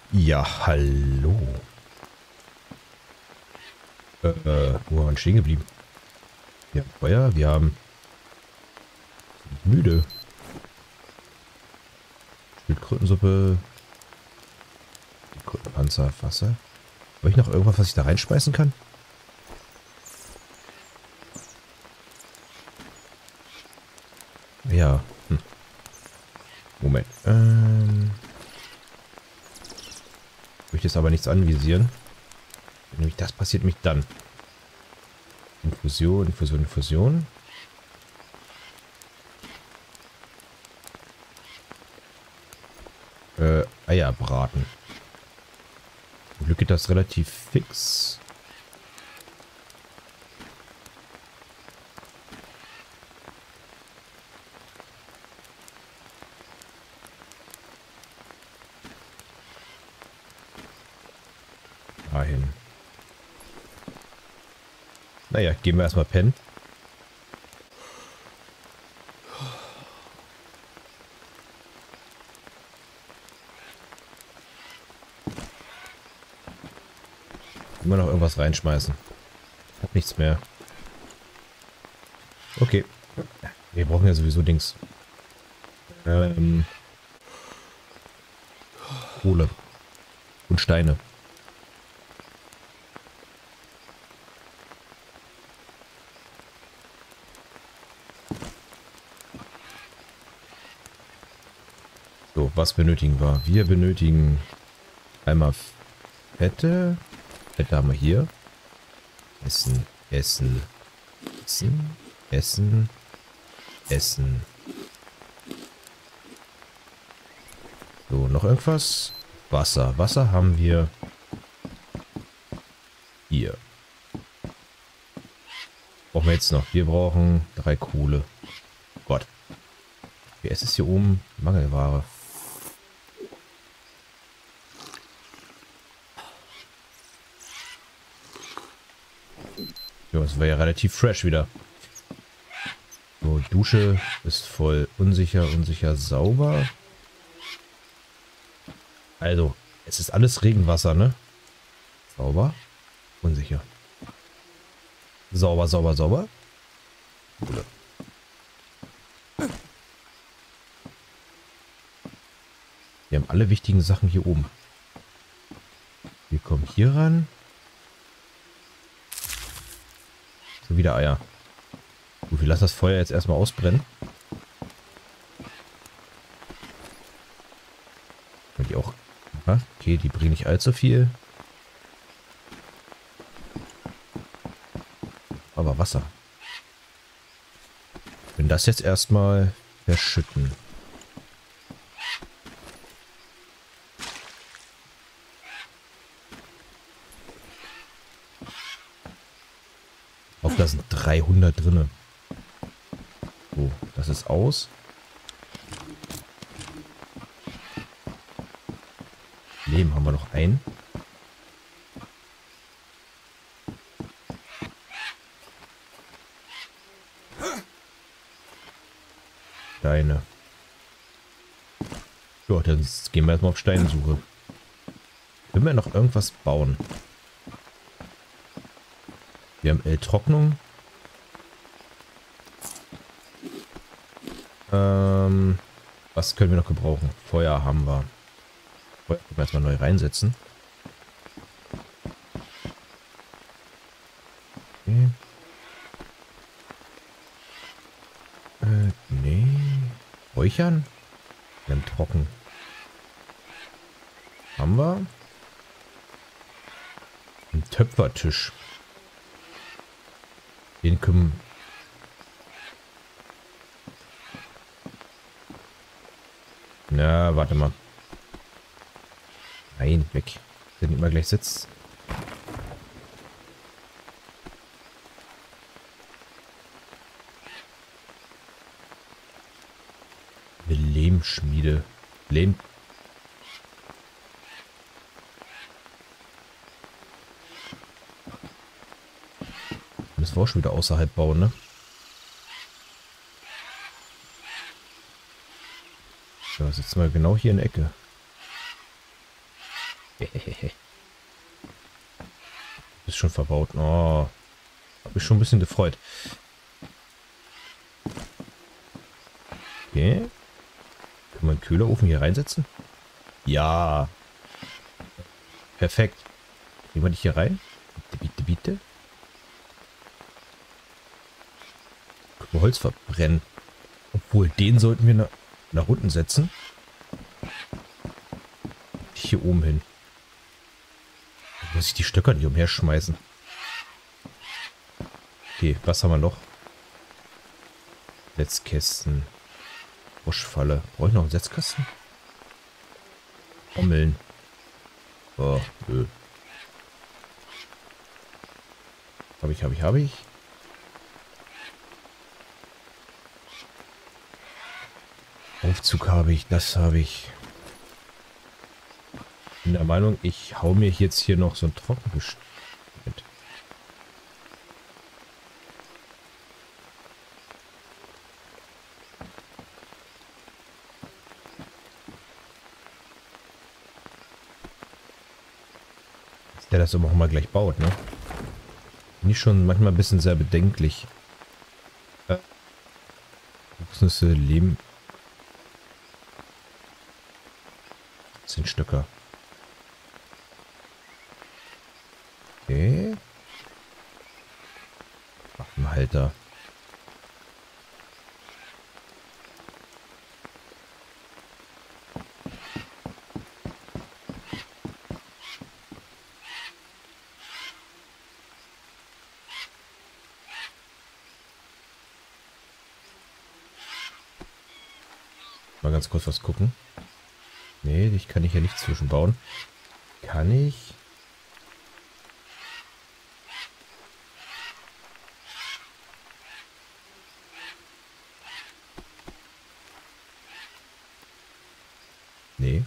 Ja, hallo. Wo waren wir stehen geblieben? Wir haben Feuer, wir haben müde. Schildkrötensuppe, Schildkrötenpanzer, Wasser. Habe ich noch irgendwas, was ich da reinschmeißen kann? Ja. Moment. Ich möchte jetzt aber nichts anvisieren. Nämlich das passiert nämlich dann. Infusion, Infusion, Infusion. Eier braten. Zum Glück geht das relativ fix. Dahin. Naja, gehen wir erstmal pennen. Immer noch irgendwas reinschmeißen. Hab nichts mehr. Okay. Wir brauchen ja sowieso Dings. Kohle. Und Steine. So, was benötigen wir? Wir benötigen einmal Fette. Fette haben wir hier. Essen, Essen, Essen, Essen, Essen. So, noch irgendwas? Wasser. Wasser haben wir hier. Brauchen wir jetzt noch? Wir brauchen 3 Kohle. Gott. Wie ist es hier oben? Mangelware. Ja, das war ja relativ fresh wieder. So, Dusche ist voll unsicher, unsicher, sauber. Also, es ist alles Regenwasser, ne? Sauber, unsicher. Sauber, sauber, sauber. Oder? Wir haben alle wichtigen Sachen hier oben. Wir kommen hier ran. So, wieder Eier. Gut, wir lassen das Feuer jetzt erstmal ausbrennen. Und die auch. Aha, okay, die bringen nicht allzu viel. Aber Wasser. Wenn das jetzt erstmal verschütten. Auf da sind 300 drinne. So, das ist aus. Leben haben wir noch ein. Steine. Ja, dann gehen wir erstmal auf Steinsuche. Können wir noch irgendwas bauen? Wir haben Trocknung. Was können wir noch gebrauchen? Feuer haben wir. Feuer können wir erstmal neu reinsetzen. Okay. Nee. Räuchern? Wir haben trocken. Haben wir. Ein Töpfertisch. Den können. Na, warte mal. Nein, weg. Der nicht mal gleich sitzt. Eine Lehmschmiede. Lehm. Müssen wir auch schon wieder außerhalb bauen, ne? So, sitzen wir genau hier in der Ecke. Ist schon verbaut. Oh. Hab mich schon ein bisschen gefreut. Okay. Kann man einen Kühlerofen hier reinsetzen? Ja. Perfekt. Nehmen wir dich hier rein? Bitte, bitte, bitte. Können wir Holz verbrennen. Obwohl, den sollten wir nach unten setzen. Hier oben hin. Da muss ich die Stöcker nicht umherschmeißen. Okay, was haben wir noch? Setzkästen. Froschfalle. Brauche ich noch einen Setzkasten? Trommeln. Oh, nö. Habe ich. Aufzug habe ich, das habe ich. Bin der Meinung, ich hau mir jetzt hier noch so ein Trockengestell mit. Dass der das aber auch mal gleich baut, ne? Bin ich schon manchmal ein bisschen sehr bedenklich. Kokosnüsse, Lehm. 10 Stöcker. Okay. Waffenhalter. Mal ganz kurz was gucken. Nee, dich kann ich ja nicht zwischenbauen. Kann ich? Nee.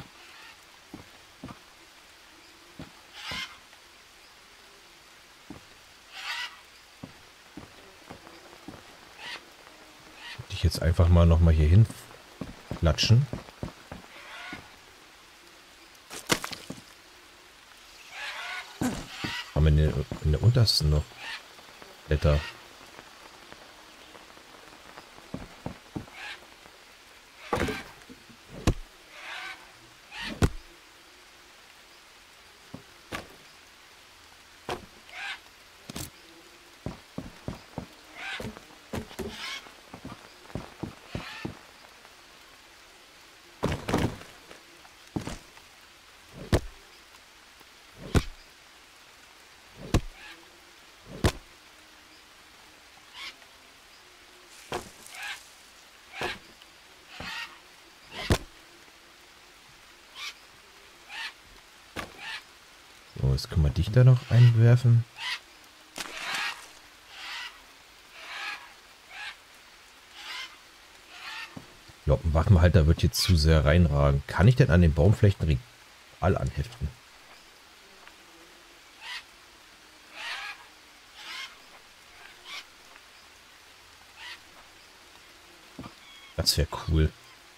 Würde ich jetzt einfach mal nochmal hier hin klatschen. Haben wir in der untersten noch Blätter. So, jetzt können wir dich da noch einwerfen. Ich glaube, ein Waffenhalter wird jetzt zu sehr reinragen. Kann ich denn an den Baumflächen Regal anheften? Das wäre cool.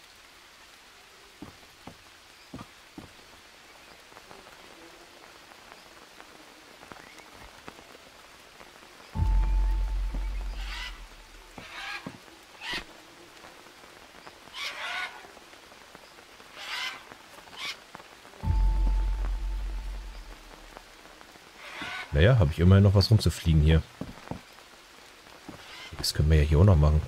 Naja, habe ich immerhin noch was rumzufliegen hier. Das können wir ja hier auch noch machen.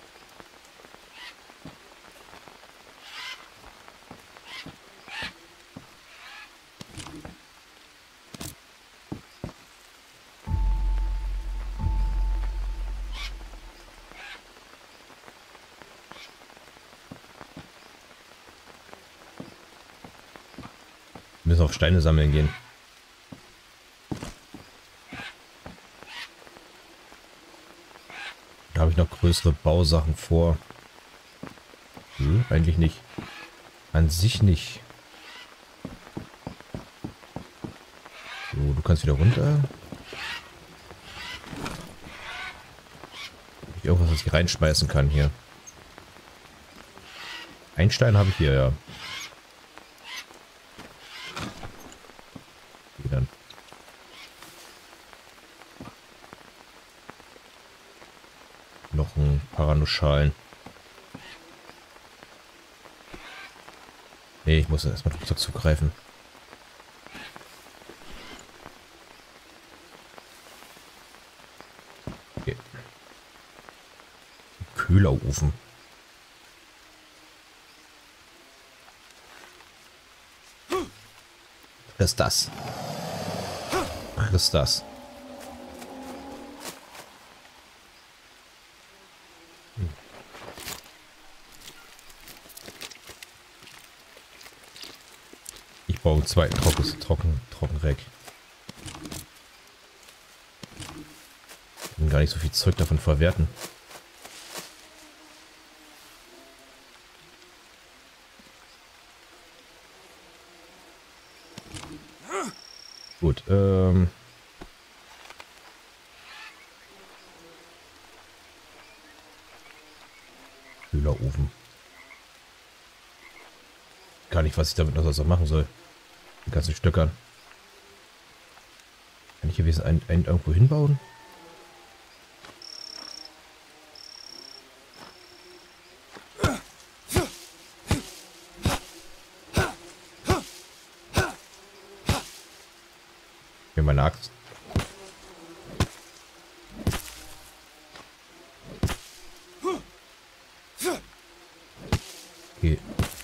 Wir müssen auf Steine sammeln gehen. Da habe ich noch größere Bausachen vor. Eigentlich nicht. An sich nicht. So, du kannst wieder runter. Hab ich irgendwas, was ich reinschmeißen kann hier. Ein Stein habe ich hier, ja. machen. Paranuschalen. Nee, ich muss erstmal drüber zugreifen. Okay. Kühlerofen. Was ist das? Was ist das? Ich baue einen zweiten Trockenreck. Ich kann gar nicht so viel Zeug davon verwerten. Gut, Kühlerofen. Gar nicht, was ich damit noch so machen soll. Die ganzen Stöckern. Kann ich hier wenigstens einen irgendwo hinbauen? Hier meine Axt. Okay.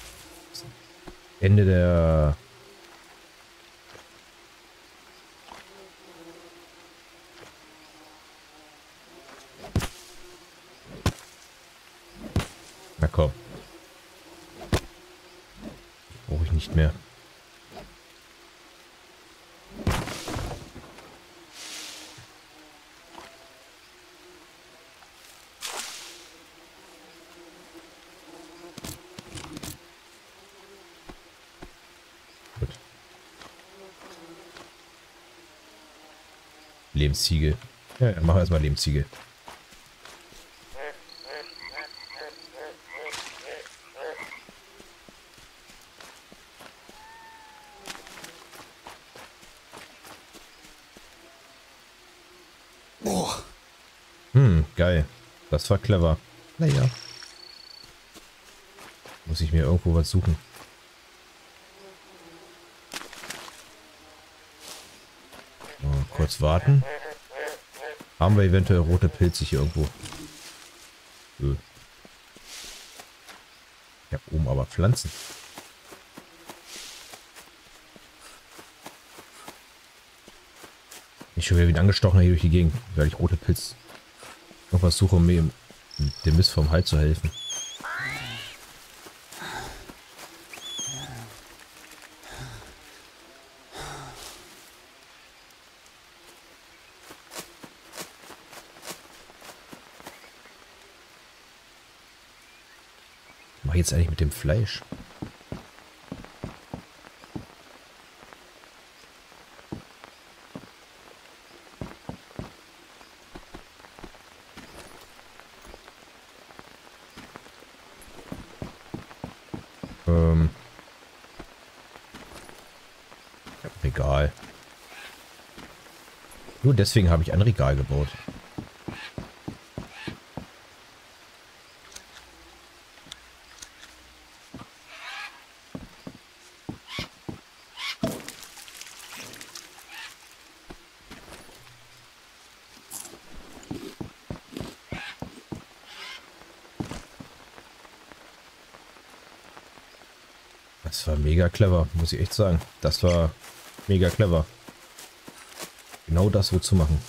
Ende der... Na komm. Brauche ich nicht mehr. Gut. Lebensziegel. Ja, dann machen wir erstmal Lebensziegel. Geil. Das war clever. Naja. Muss ich mir irgendwo was suchen. Mal kurz warten. Haben wir eventuell rote Pilze hier irgendwo? Ich habe oben aber Pflanzen. Ich schon wieder angestochen hier durch die Gegend, weil ich rote Pilze irgendwas suche, um mir dem Mist vom Hals zu helfen. Was mache ich jetzt eigentlich mit dem Fleisch? Regal. Nur deswegen habe ich ein Regal gebaut. Das war mega clever, muss ich echt sagen. Das war mega clever. Genau das wird zu machen.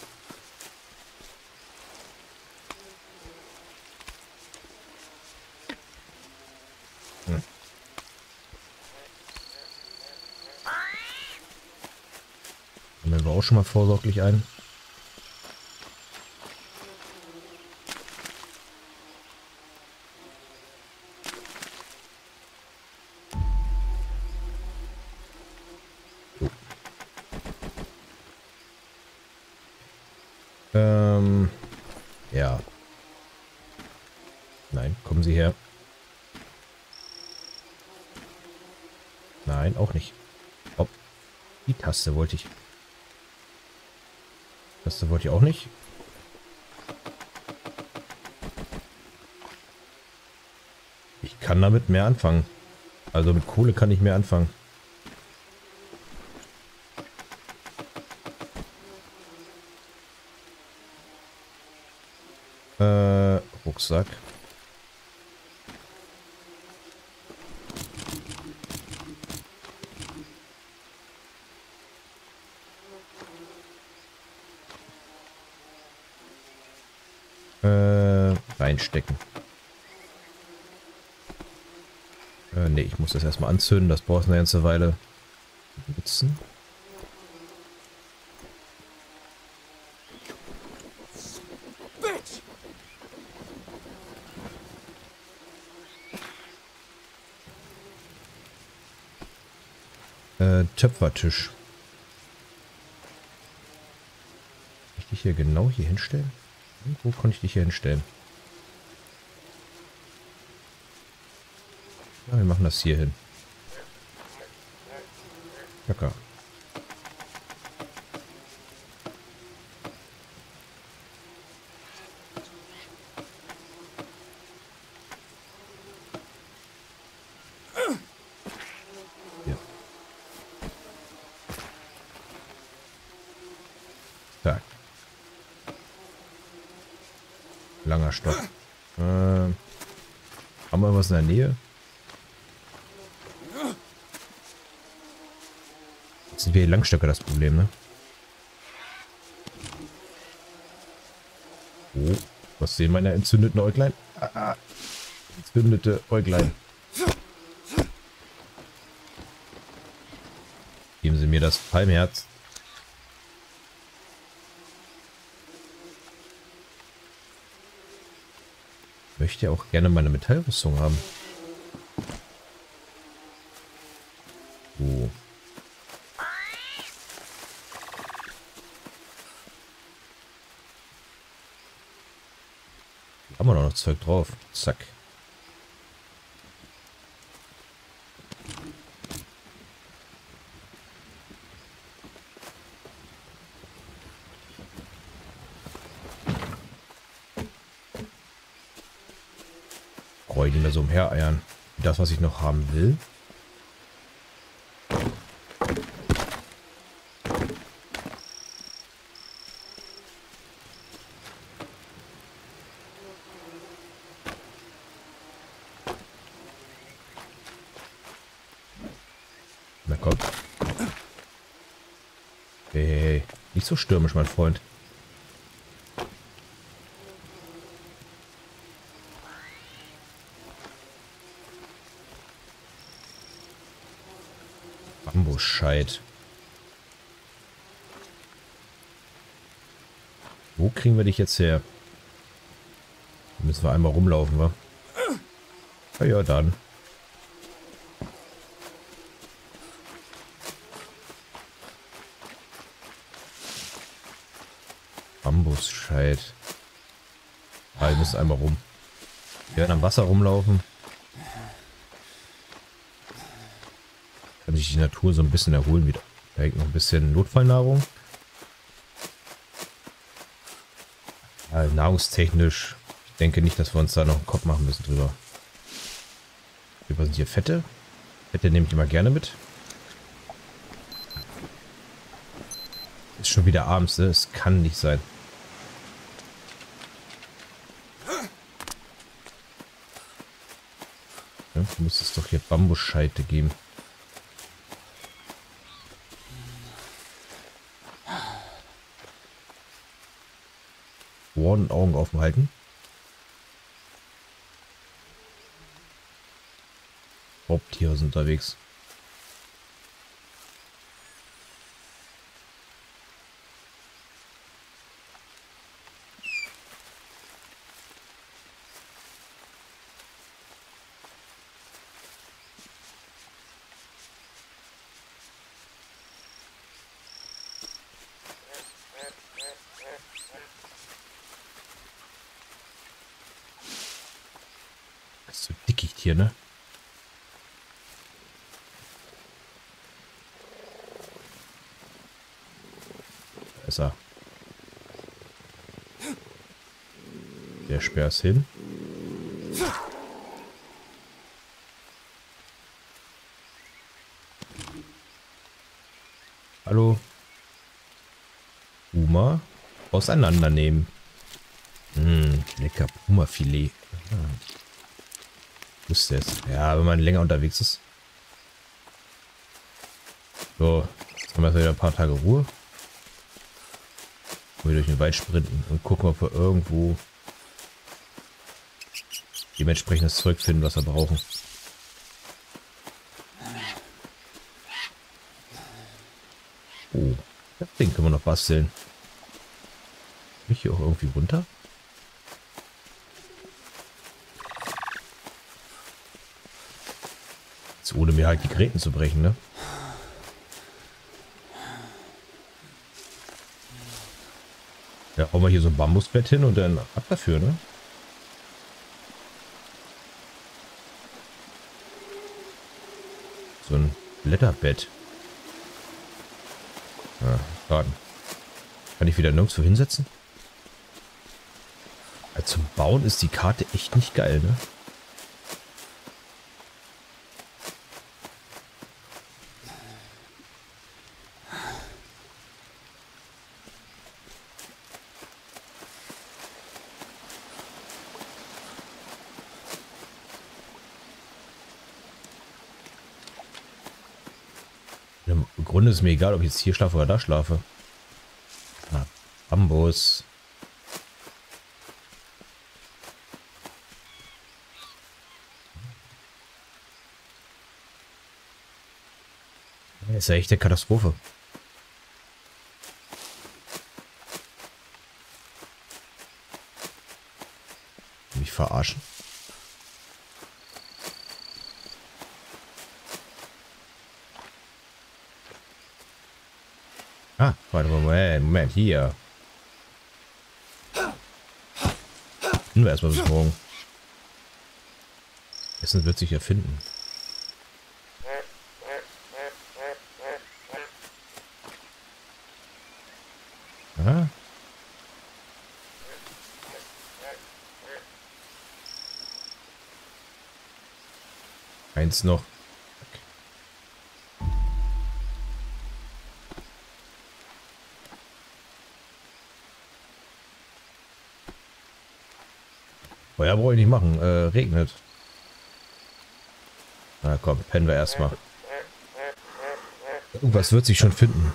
Sammeln wir auch schon mal vorsorglich ein. Ja. Nein, kommen Sie her. Nein, auch nicht. Oh, die Taste wollte ich. Taste wollte ich auch nicht. kann damit mehr anfangen. Also mit Kohle kann ich mehr anfangen. Rucksack. Reinstecken. Ne, ich muss das erstmal anzünden. Das braucht eine ganze Weile. Nutzen. Töpfertisch. Kann ich dich hier genau hier hinstellen? Wo konnte ich dich hier hinstellen? Ja, wir machen das hier hin. Locker. Ja. Tak. Langer Stock. Haben wir was in der Nähe? Jetzt sind wir die Langstöcke das Problem, ne? Oh, was sehen meine entzündeten Äuglein? Entzündete Äuglein. Geben Sie mir das Palmherz. Möchte ja auch gerne meine Metallrüstung haben. So. Haben wir noch Zeug drauf. Zack. Brauche ich nicht mehr so umhereiern. Das, was ich noch haben will. Na komm. Hey, hey, hey. Nicht so stürmisch, mein Freund. Bambusscheit. Wo kriegen wir dich jetzt her? Da müssen wir einmal rumlaufen, wa? Ja, ja, dann. Bambusscheit. Ah, wir müssen einmal rum. Wir werden am Wasser rumlaufen. Kann sich die Natur so ein bisschen erholen wieder. Da hängt noch ein bisschen Notfallnahrung. Ja, nahrungstechnisch. Ich denke nicht, dass wir uns da noch einen Kopf machen müssen drüber. Was sind hier Fette? Fette nehme ich immer gerne mit. Ist schon wieder abends, ne? Es kann nicht sein. Ja, muss es doch hier Bambusscheite geben. Ohren und Augen offen halten. Raubtiere sind unterwegs. Das ist so dickicht hier, ne? Da ist er. Der Speer ist hin. Hallo. Puma. Auseinandernehmen. Lecker Puma-Filet. Wusste es. Ja, wenn man länger unterwegs ist. So, jetzt haben wir wieder ein paar Tage Ruhe. Wir durch den Wald sprinten und gucken, ob wir irgendwo dementsprechendes Zeug finden, was wir brauchen. Oh, das Ding können wir noch basteln. Kann ich hier auch irgendwie runter? Jetzt ohne mir halt die Gräten zu brechen, ne? Ja, hauen wir hier so ein Bambusbett hin und dann ab dafür, ne? So ein Blätterbett. Ja, Garten. Kann ich wieder nirgendwo hinsetzen? Ja, zum Bauen ist die Karte echt nicht geil, ne? Im Grunde ist mir egal, ob ich jetzt hier schlafe oder da schlafe. Ah, Bambus. Das ist ja echt eine Katastrophe. Mich verarschen. Ah, warte mal, Moment, hier. Finden wir erstmal bis morgen. Essen wird sich erfinden. Ah. Eins noch. Feuer brauche ich nicht machen. Regnet. Na komm, pennen wir erstmal. Irgendwas wird sich schon finden.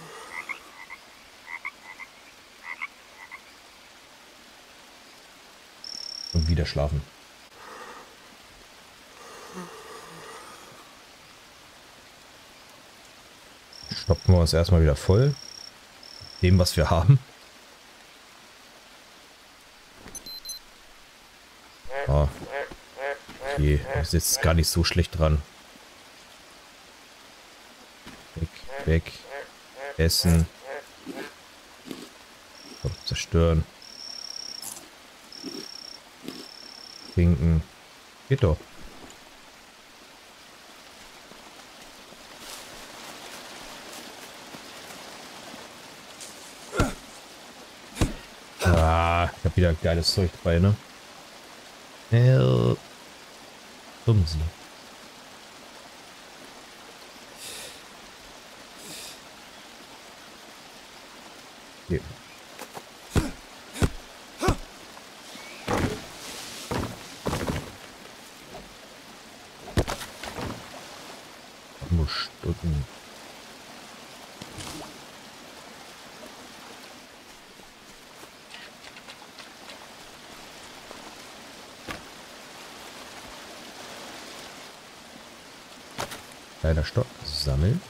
Und wieder schlafen. Stopfen wir uns erstmal wieder voll. Dem, was wir haben. Ah. Okay, ist jetzt gar nicht so schlecht dran. Weg, weg. Essen. So, zerstören. Trinken. Geht doch. Ah, ich hab wieder geiles Zeug dabei, ne? Bumsi. Okay. Stunden. Kleiner Stock sammeln.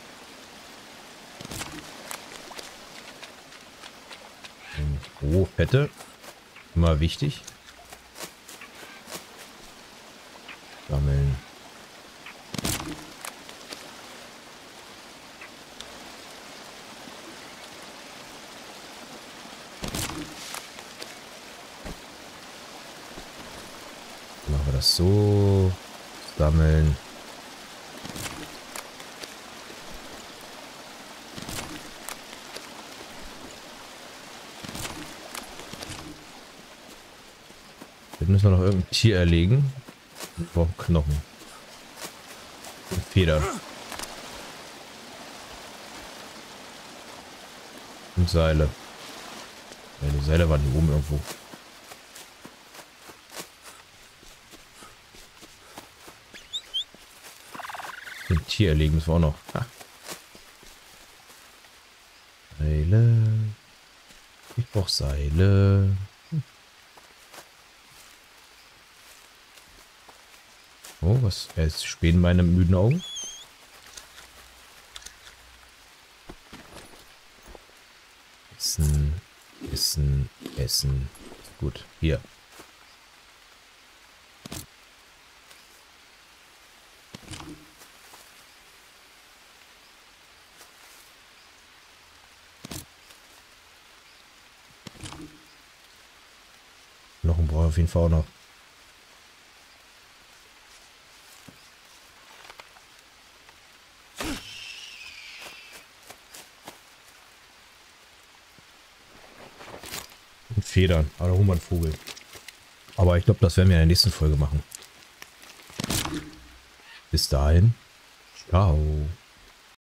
Oh, Fette. Immer wichtig. Sammeln. Machen wir das so. Sammeln. Jetzt müssen wir noch irgendein Tier erlegen. Wir brauchen Knochen. Und Federn. Und Seile. Ja, die Seile waren hier oben irgendwo. Ein Tier erlegen müssen wir auch noch. Ha. Seile. Ich brauche Seile. Oh, was? Es spähen meine müden Augen. Essen, Essen, Essen. Gut, hier. Noch ein brauche ich auf jeden Fall auch noch. Und Federn. Aber da holen wir einen Vogel. Aber ich glaube, das werden wir in der nächsten Folge machen. Bis dahin. Ciao.